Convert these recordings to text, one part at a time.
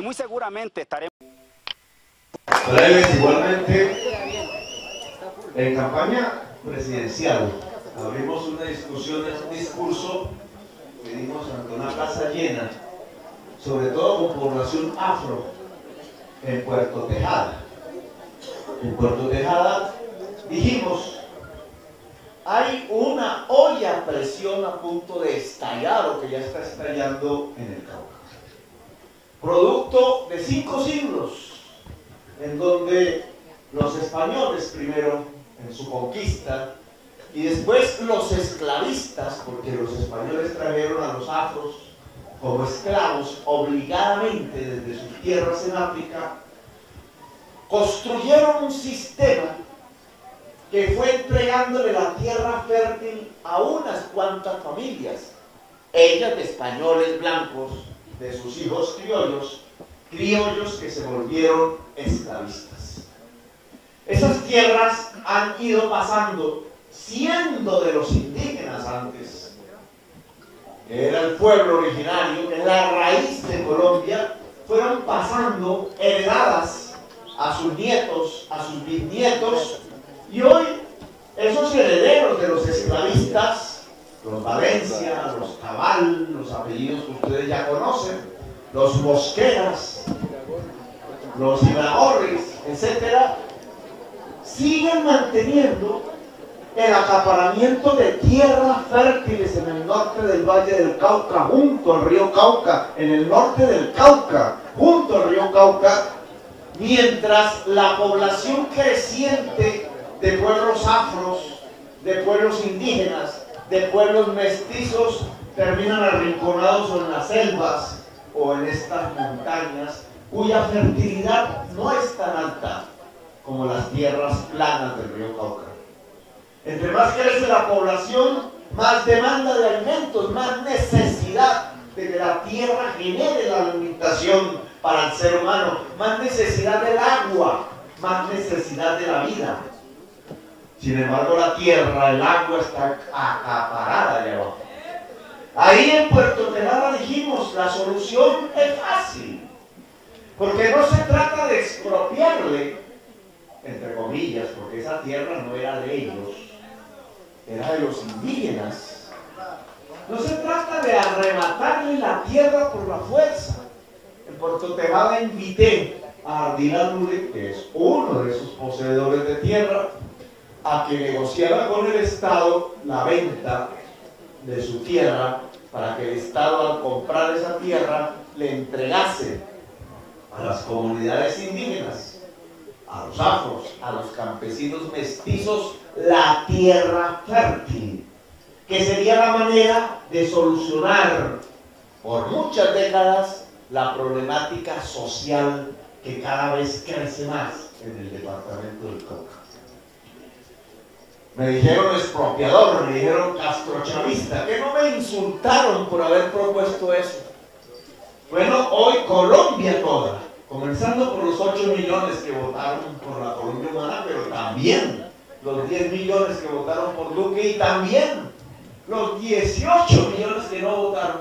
muy seguramente estaremos... Breves, igualmente, en campaña presidencial abrimos una discusión, un discurso que dimos ante una plaza llena, sobre todo con población afro, en Puerto Tejada. En Puerto Tejada dijimos, hay una olla a presión a punto de estallar o que ya está estallando en el Cauca. Producto de 5 siglos, en donde los españoles primero en su conquista y después los esclavistas, porque los españoles trajeron a los afros como esclavos obligadamente desde sus tierras en África, construyeron un sistema que fue entregándole la tierra fértil a unas cuantas familias, ellas de españoles blancos, de sus hijos criollos que se volvieron esclavistas. Esas tierras han ido pasando, siendo de los indígenas antes, que era el pueblo originario, que es la raíz de Colombia, fueron pasando heredadas a sus nietos, a sus bisnietos, y hoy esos herederos de los esclavistas, los Valencia, los Cabal, los apellidos que ustedes ya conocen, los Mosqueras, los Ibagorris, etcétera, siguen manteniendo el acaparamiento de tierras fértiles en el norte del Valle del Cauca, junto al río Cauca, en el norte del Cauca, junto al río Cauca, mientras la población creciente de pueblos afros, de pueblos indígenas, de pueblos mestizos, terminan arrinconados en las selvas o en estas montañas, cuya fertilidad no es tan alta como las tierras planas del río Cauca. Entre más crece la población, más demanda de alimentos, más necesidad de que la tierra genere la alimentación para el ser humano, más necesidad del agua, más necesidad de la vida. Sin embargo, la tierra, el agua está acaparada allá abajo. Ahí en Puerto Tejada dijimos, la solución es fácil, porque no se trata de expropiarle, entre comillas, porque esa tierra no era de ellos, era de los indígenas. No se trata de arrebatarle la tierra por la fuerza. En Puerto Tejada invité a Ardila Lule, que es uno de esos poseedores de tierra, a que negociara con el Estado la venta de su tierra, para que el Estado, al comprar esa tierra, le entregase a las comunidades indígenas, a los afros, a los campesinos mestizos, la tierra fértil, que sería la manera de solucionar por muchas décadas la problemática social que cada vez crece más en el departamento del Cauca. Me dijeron expropiador, me dijeron castrochavista, que no me insultaron por haber propuesto eso. Bueno, hoy Colombia toda, comenzando por los 8 millones que votaron por la Colombia Humana, pero también los 10 millones que votaron por Duque y también los 18 millones que no votaron.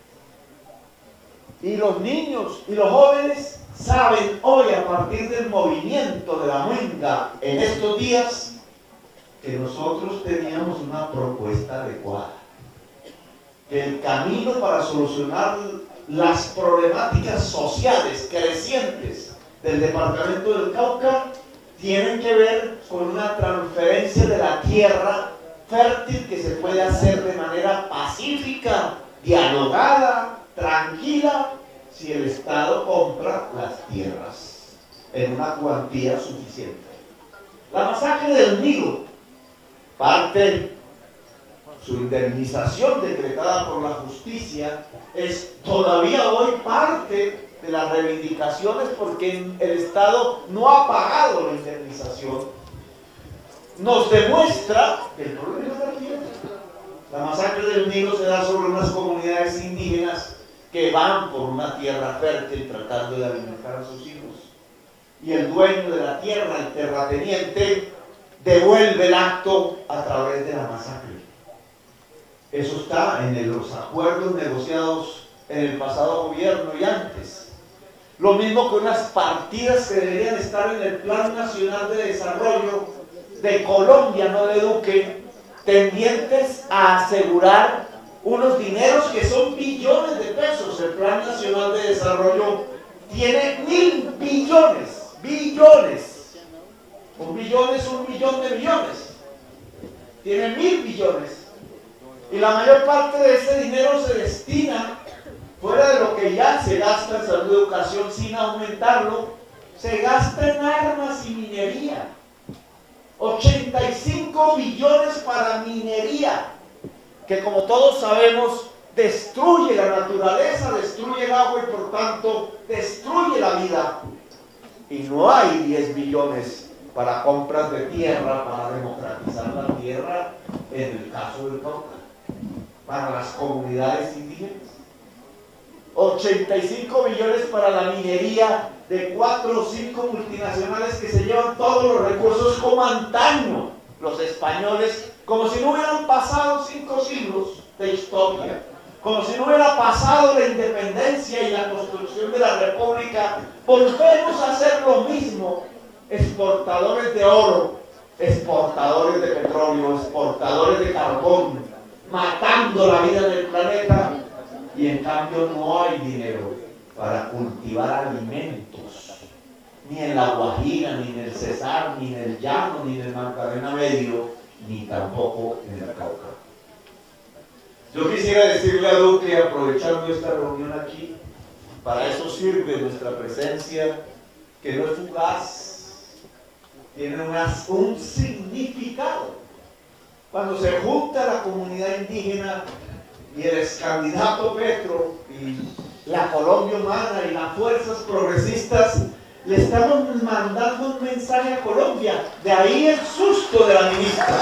Y los niños y los jóvenes saben hoy, a partir del movimiento de la Muinga en estos días, que nosotros teníamos una propuesta adecuada, que el camino para solucionar las problemáticas sociales crecientes del departamento del Cauca tienen que ver con una transferencia de la tierra fértil que se puede hacer de manera pacífica, dialogada, tranquila, si el Estado compra las tierras en una cuantía suficiente. La masacre del Nido, parte, su indemnización decretada por la justicia, es todavía hoy parte de las reivindicaciones, porque el Estado no ha pagado la indemnización. Nos demuestra que el problema es la tierra. La masacre del Nido se da sobre unas comunidades indígenas que van por una tierra fértil tratando de alimentar a sus hijos. Y el dueño de la tierra, el terrateniente, devuelve el acto a través de la masacre. Eso está en los acuerdos negociados en el pasado gobierno y antes. lo mismo que unas partidas que deberían estar en el Plan Nacional de Desarrollo de Colombia, no de Duque, tendientes a asegurar unos dineros que son billones de pesos. El Plan Nacional de Desarrollo tiene 1.000 billones, billones. Un billón es 1.000.000 de millones. Tiene 1.000 billones. Y la mayor parte de ese dinero se destina, fuera de lo que ya se gasta en salud y educación sin aumentarlo, se gasta en armas y minería. 85 billones para minería, que como todos sabemos destruye la naturaleza, destruye el agua y por tanto destruye la vida. Y no hay 10 billones para compras de tierra, para democratizar la tierra en el caso del Cauca, para las comunidades indígenas. 85 billones para la minería de 4 o 5 multinacionales que se llevan todos los recursos como antaño los españoles, como si no hubieran pasado 5 siglos de historia, como si no hubiera pasado la independencia y la construcción de la república. Volvemos a hacer lo mismo, exportadores de oro, exportadores de petróleo, exportadores de carbón, matando la vida del planeta, y en cambio no hay dinero para cultivar alimentos, ni en La Guajira, ni en el Cesar, ni en el Llano, ni en el Magdalena Medio, ni tampoco en el Cauca. Yo quisiera decirle a Duque, aprovechando esta reunión aquí, para eso sirve nuestra presencia, que no es fugaz, tiene un significado. Cuando se junta la comunidad indígena y el excandidato Petro y la Colombia Humana y las fuerzas progresistas, le estamos mandando un mensaje a Colombia. De ahí el susto de la ministra.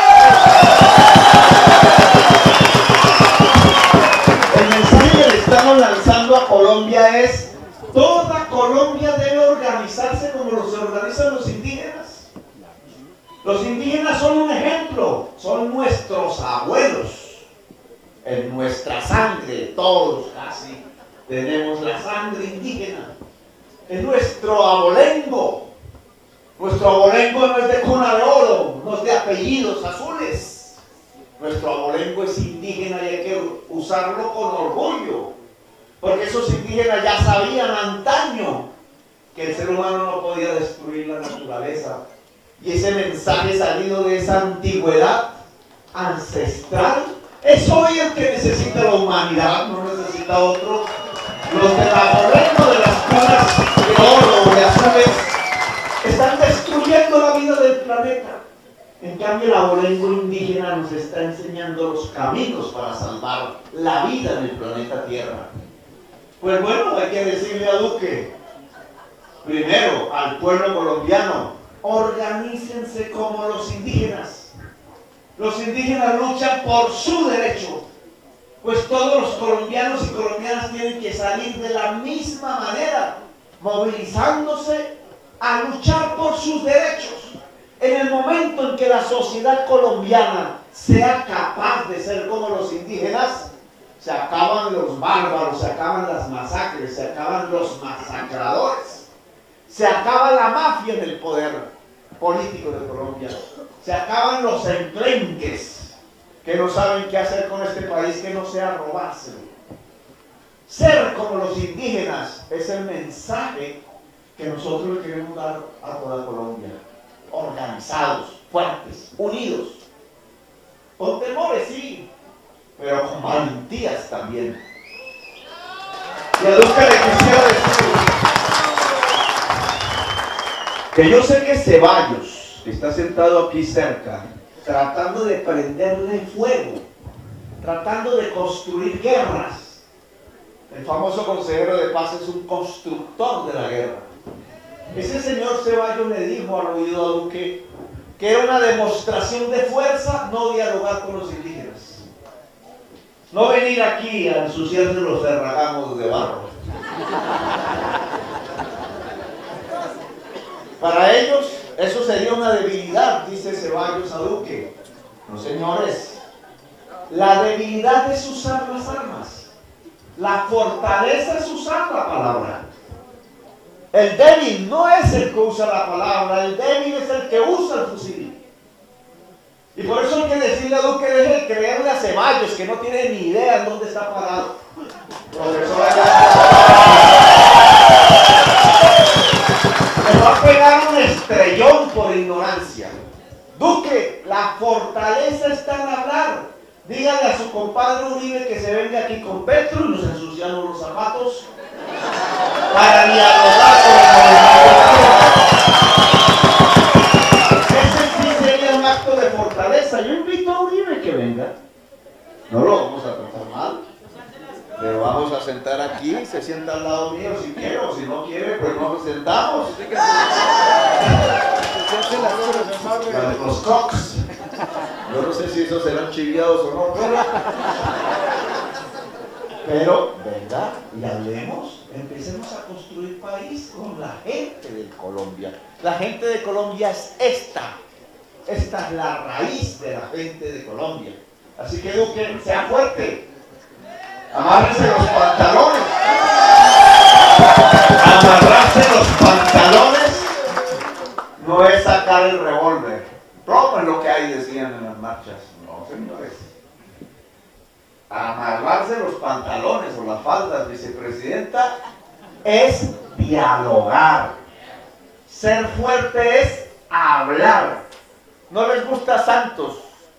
El mensaje que le estamos lanzando a Colombia es: toda Colombia debe organizarse como se organizan los indígenas. Los indígenas son un ejemplo, son nuestros abuelos. En nuestra sangre, todos casi tenemos la sangre indígena. Es nuestro abolengo. Nuestro abolengo no es de cuna de oro, no es de apellidos azules. Nuestro abolengo es indígena y hay que usarlo con orgullo, porque esos indígenas ya sabían antaño que el ser humano no podía destruir la naturaleza. Y ese mensaje salido de esa antigüedad ancestral es hoy el que necesita la humanidad, no necesita otro. Los del abolengo de las cunas de oro o de azules están destruyendo la vida del planeta. En cambio, el abolengo indígena nos está enseñando los caminos para salvar la vida en el planeta Tierra. Pues bueno, hay que decirle a Duque, primero al pueblo colombiano: organícense como los indígenas. Los indígenas luchan por su derecho, pues todos los colombianos y colombianas tienen que salir de la misma manera, movilizándose a luchar por sus derechos. En el momento en que la sociedad colombiana sea capaz de ser como los indígenas, se acaban los bárbaros, se acaban las masacres, se acaban los masacradores, se acaba la mafia en el poder político de Colombia, se acaban los enclenques que no saben qué hacer con este país que no sea robárselo. Ser como los indígenas es el mensaje que nosotros le queremos dar a toda Colombia. Organizados, fuertes, unidos, con temores sí, pero con valentías también. Y a Duque le quisiera decir que yo sé que Ceballos está sentado aquí cerca, tratando de prenderle fuego, tratando de construir guerras. El famoso consejero de paz es un constructor de la guerra. Ese señor Ceballos le dijo al oído a Duque que era una demostración de fuerza no dialogar con los indígenas, no venir aquí a ensuciarse los ferragamos de barro. Para ellos eso sería una debilidad, dice Ceballos a Duque. No, señores, la debilidad es usar las armas, la fortaleza es usar la palabra. El débil no es el que usa la palabra, el débil es el que usa el fusil. Y por eso hay que decirle a Duque, deje de creerle a Ceballos, que no tiene ni idea en dónde está parado. Profesor, me va a pegar un estrellón por ignorancia. Duque, la fortaleza está en hablar. Dígale a su compadre Uribe que se venga aquí con Petro y nos ensuciamos los zapatos para dialogar con el movimiento. Ese sí sería un acto de fortaleza. Yo invito a Uribe que venga. No lo vamos a tratar mal. Le vamos a sentar aquí, se sienta al lado mío si quiere, o si no quiere, pues nos sentamos. Los cox. Yo no sé si esos serán chiviados o no, pero venga y hablemos, empecemos a construir país con la gente de Colombia. La gente de Colombia es esta es la raíz de la gente de Colombia. Así que Duque, sea fuerte, amárrese los pantalones, amarrarse los pantalones no es sacar el revólver. Tomen lo que hay, decían en las marchas. No, señores. Amarrarse los pantalones o las faldas, vicepresidenta, es dialogar. Ser fuerte es hablar. No les gusta Santos,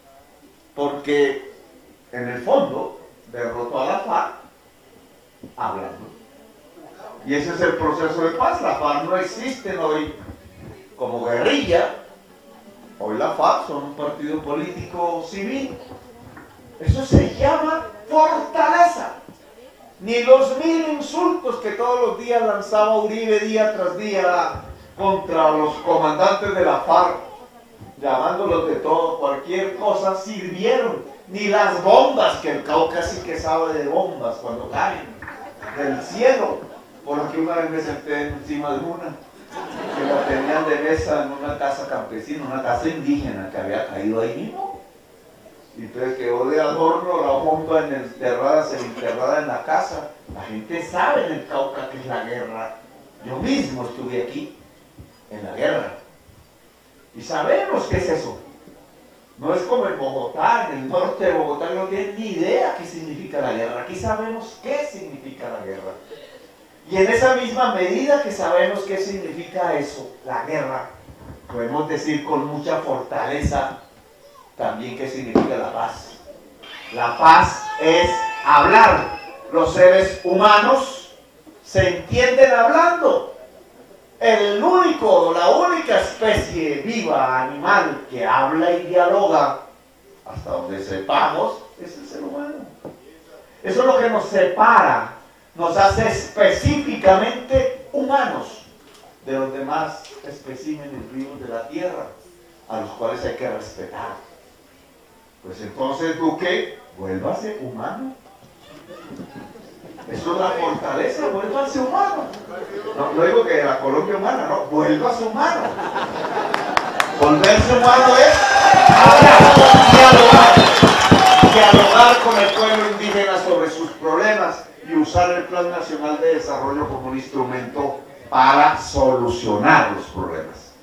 porque en el fondo derrotó a la FARC hablando. Y ese es el proceso de paz. La FARC no existe hoy como guerrilla. Hoy la FARC son un partido político civil. Eso se llama fortaleza. Ni los 1000 insultos que todos los días lanzaba Uribe día tras día contra los comandantes de la FARC, llamándolos de todo, cualquier cosa, sirvieron. Ni las bombas, que el Cauca sí que sabe de bombas cuando caen del cielo. Por aquí una vez me senté encima de una, que la tenían de mesa en una casa campesina, una casa indígena que había caído ahí mismo. Y entonces quedó de adorno la bomba enterrada en la casa. La gente sabe en el Cauca que es la guerra. Yo mismo estuve aquí en la guerra. Y sabemos qué es eso. No es como en Bogotá, en el norte de Bogotá no tienen ni idea qué significa la guerra. Aquí sabemos qué significa la guerra. Y en esa misma medida que sabemos qué significa eso, la guerra, podemos decir con mucha fortaleza también qué significa la paz. La paz es hablar. Los seres humanos se entienden hablando. La única especie viva, animal, que habla y dialoga, hasta donde sepamos, es el ser humano. Eso es lo que nos separa, nos hace específicamente humanos de los demás especímenes vivos de la tierra, a los cuales hay que respetar. Pues entonces, Duque, vuélvase humano. Eso es la fortaleza, vuélvase humano. No digo que la Colombia humana, no, vuélvase humano. Volverse humano es dialogar con el pueblo indígena sobre sus problemas y usar el Plan Nacional de Desarrollo como un instrumento para solucionar los problemas.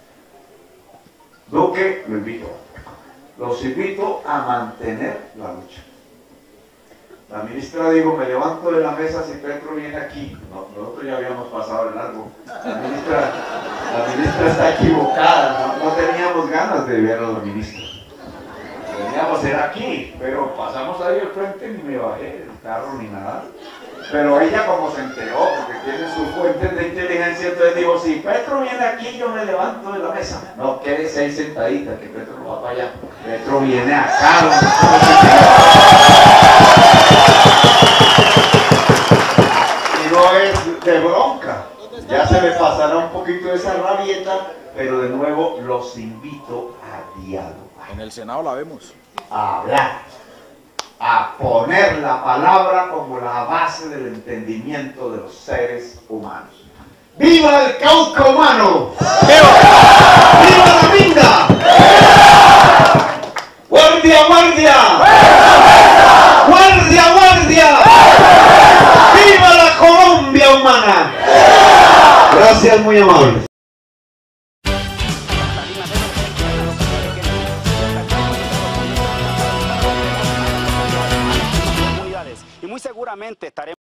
Duque, los invito a mantener la lucha. La ministra dijo, me levanto de la mesa si Petro viene aquí. No, nosotros ya habíamos pasado el largo. La ministra está equivocada. No teníamos ganas de ver a la ministra. Veníamos a ser aquí, pero pasamos ahí al frente, ni me bajé del carro ni nada. Pero ella como se enteró, porque tiene sus fuentes de inteligencia, entonces digo, si Petro viene aquí, yo me levanto de la mesa. No, quédese ahí sentadita, que Petro no va para allá. Petro viene acá. Y no es de bronca. Ya se me pasará un poquito esa rabieta, pero de nuevo los invito a dialogar. En el Senado la vemos. A hablar, a poner la palabra como la base del entendimiento de los seres humanos. ¡Viva el Cauca humano! ¡Viva! ¡Viva la Minga! ¡Guardia, guardia! ¡Guardia, guardia! ¡Viva la Colombia humana! Gracias. Gracias, muy amables. Y muy seguramente estaremos